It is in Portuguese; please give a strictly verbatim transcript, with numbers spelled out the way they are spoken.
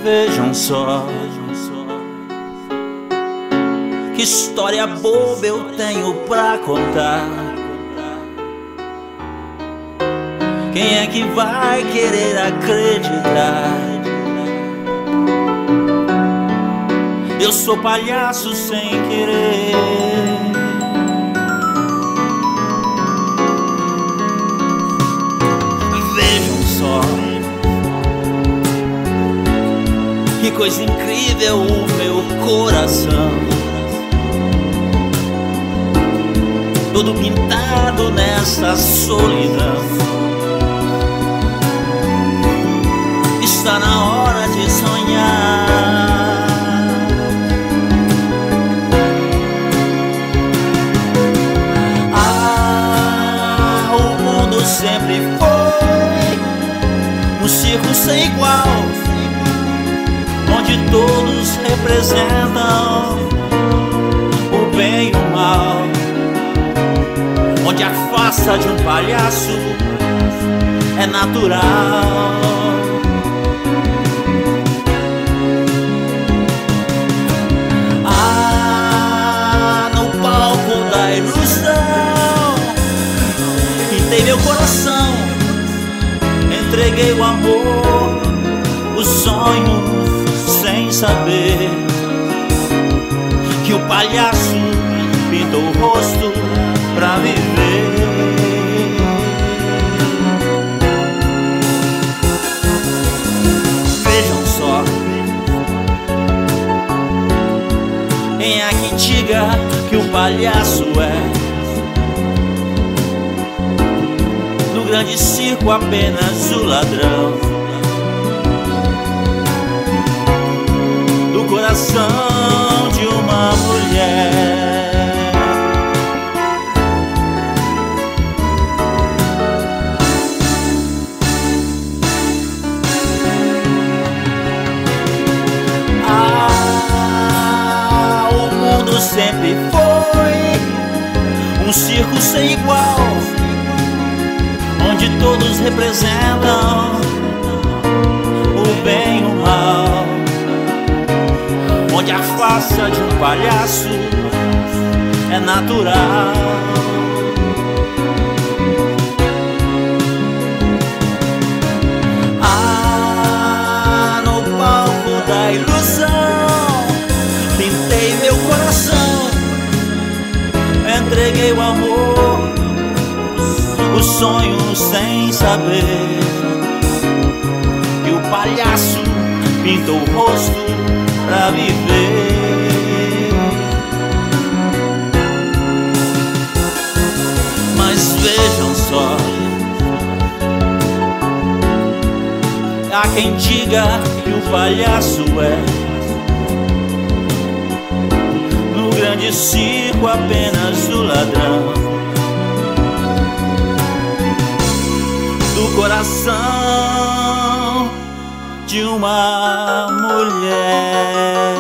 Vejam só, que história boba eu tenho pra contar. Quem é que vai querer acreditar? Eu sou palhaço sem querer. Vejam só, que coisa incrível o meu coração, todo pintado nessa solidão. Está na hora de sonhar. Ah, o mundo sempre foi um circo sem igual, onde todos representam o bem e o mal, onde a farsa de um palhaço é natural. Ah, no palco da ilusão, pintei meu coração, entreguei o amor, o sonho, sem saber que o palhaço pintou o rosto pra viver. Vejam só, quem é que diga que o palhaço é no grande circo apenas o ladrão do coração de uma mulher. Ah, o mundo sempre foi um circo sem igual, onde todos representam o bem e o mal, onde a farsa de um palhaço é natural. Ah, no palco da ilusão, pintei meu coração, entreguei o amor, o sonho, sem saber que o palhaço pintou o rosto pra viver. Mas vejam só, há quem diga que o palhaço é no grande circo apenas o ladrão do coração de uma mulher.